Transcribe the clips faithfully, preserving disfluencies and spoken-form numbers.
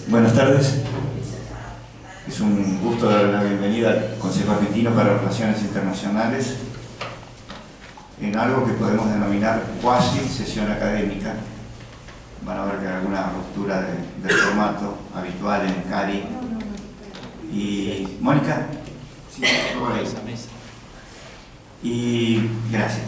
Buenas tardes. Es un gusto dar la bienvenida al Consejo Argentino para Relaciones Internacionales en algo que podemos denominar cuasi sesión académica. Van a ver que hay alguna ruptura de, del formato habitual en CARI. Y Mónica, sí, por ahí. Y gracias.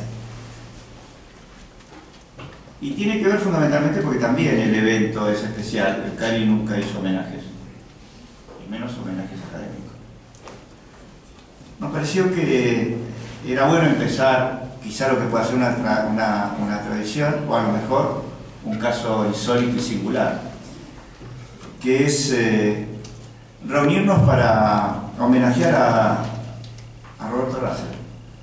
Y tiene que ver fundamentalmente porque también el evento es especial. El CARI nunca hizo homenajes, y menos homenajes académicos. Nos pareció que era bueno empezar quizá lo que pueda ser una, una, una tradición, o a lo mejor un caso insólito y singular, que es eh, reunirnos para homenajear a, a Roberto Russell.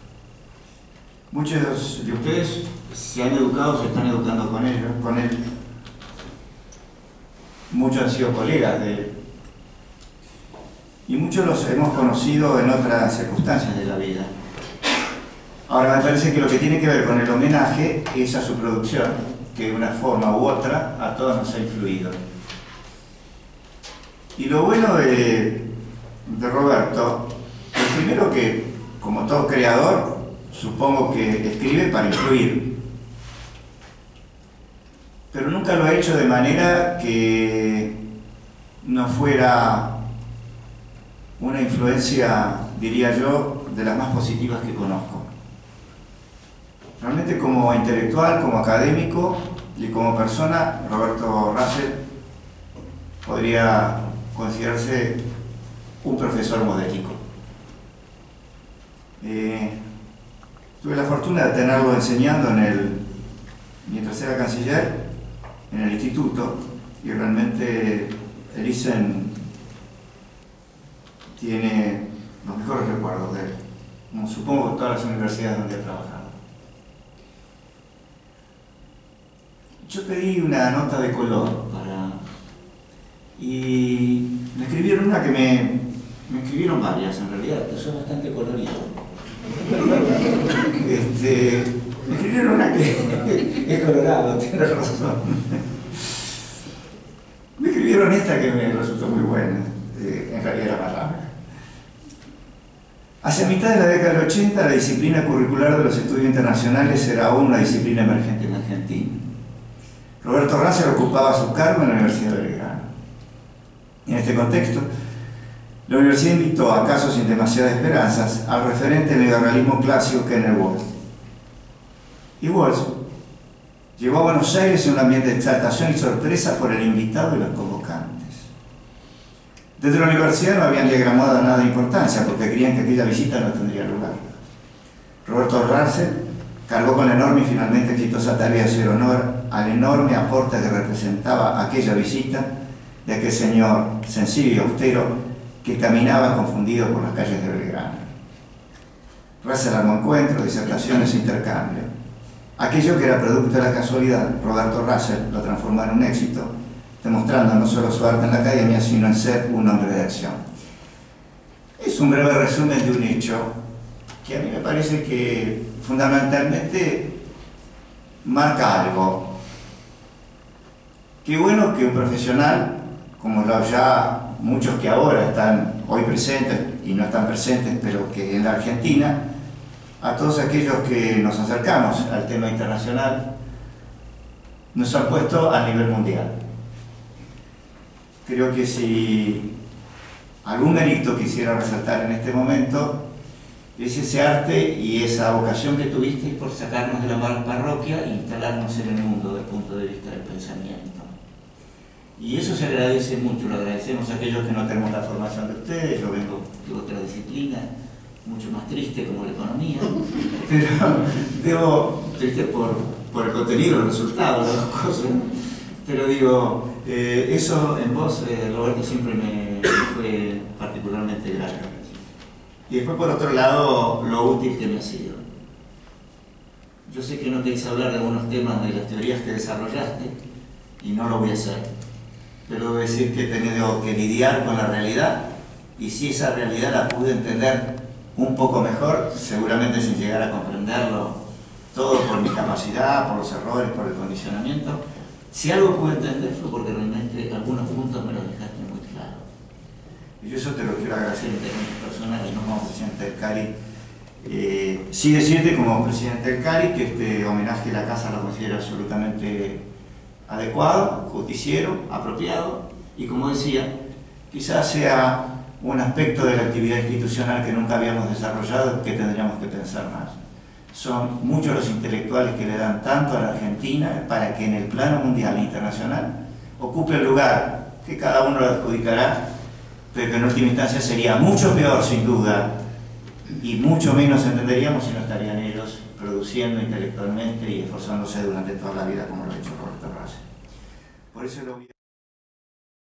Muchos de ustedes se han educado, se están educando con él, con él. Muchos han sido colegas de él. Y muchos los hemos conocido en otras circunstancias de la vida. Ahora, me parece que lo que tiene que ver con el homenaje es a su producción, que de una forma u otra a todos nos ha influido. Y lo bueno de, de Roberto, es primero que, como todo creador, supongo que escribe para influir. Pero nunca lo ha hecho de manera que no fuera una influencia, diría yo, de las más positivas que conozco. Realmente como intelectual, como académico y como persona, Roberto Russell podría considerarse un profesor modélico. Eh, tuve la fortuna de tenerlo enseñando en el, mientras era canciller, en el instituto, y realmente el I S E N tiene los mejores recuerdos de él, como supongo todas las universidades donde he trabajado. Yo pedí una nota de color para... y me escribieron una que me... me escribieron varias en realidad, que son bastante coloridas. Este, me escribieron una que es colorado, tienes razón. Me escribieron esta que me resultó muy buena, eh, en realidad era más larga. Hacia mitad de la década del ochenta, la disciplina curricular de los estudios internacionales era aún una disciplina emergente en Argentina. Roberto Russell ocupaba su cargo en la Universidad de Belgrano. En este contexto, la universidad invitó, acaso sin demasiadas esperanzas, al referente del liberalismo clásico Kenneth Waltz. Y Waltz llegó a Buenos Aires en un ambiente de exaltación y sorpresa por el invitado y los convocantes. Desde la universidad no habían diagramado nada de importancia porque creían que aquella visita no tendría lugar. Roberto Russell cargó con la enorme y finalmente exitosa tarea de hacer honor al enorme aporte que representaba aquella visita de aquel señor sencillo y austero que caminaba confundido por las calles de Belgrano. Russell armó encuentros, disertaciones e intercambios. Aquello que era producto de la casualidad, Roberto Russell lo transformó en un éxito, demostrando no solo su arte en la academia, sino en ser un hombre de acción. Es un breve resumen de un hecho que a mí me parece que fundamentalmente marca algo. Qué bueno que un profesional, como los ya muchos que ahora están hoy presentes y no están presentes, pero que en la Argentina, a todos aquellos que nos acercamos al tema internacional, nos han puesto a nivel mundial. Creo que si algún mérito quisiera resaltar en este momento, es ese arte y esa vocación que tuviste por sacarnos de la parroquia e instalarnos en el mundo desde el punto de vista del pensamiento. Y eso se agradece mucho, lo agradecemos a aquellos que no tenemos la formación de ustedes. Yo vengo de otra disciplina, mucho más triste como la economía, pero digo, triste por, por el contenido, el resultado, las dos cosas, pero digo, eh, eso en vos, eh, Roberto, siempre me, me fue particularmente grato. Y después, por otro lado, lo útil que me ha sido. Yo sé que no queréis hablar de algunos temas de las teorías que desarrollaste, y no lo voy a hacer, pero debo decir que he tenido que lidiar con la realidad, y si esa realidad la pude entender un poco mejor, seguramente sin llegar a comprenderlo todo por mi capacidad, por los errores, por el condicionamiento, Si algo pude entender fue porque realmente algunos puntos me los dejaste muy claros. Y yo eso te lo quiero agradecer en términos personales, no como presidente del CARI. Eh, sí decirte como presidente del CARI que este homenaje a la casa lo considero absolutamente adecuado, justiciero, apropiado, y como decía, quizás sea un aspecto de la actividad institucional que nunca habíamos desarrollado que tendríamos que pensar más. Son muchos los intelectuales que le dan tanto a la Argentina para que en el plano mundial e internacional ocupe el lugar que cada uno lo adjudicará, pero que en última instancia sería mucho peor sin duda y mucho menos entenderíamos si no estarían ellos produciendo intelectualmente y esforzándose durante toda la vida como lo ha hecho Roberto Racero. Por eso lo voy a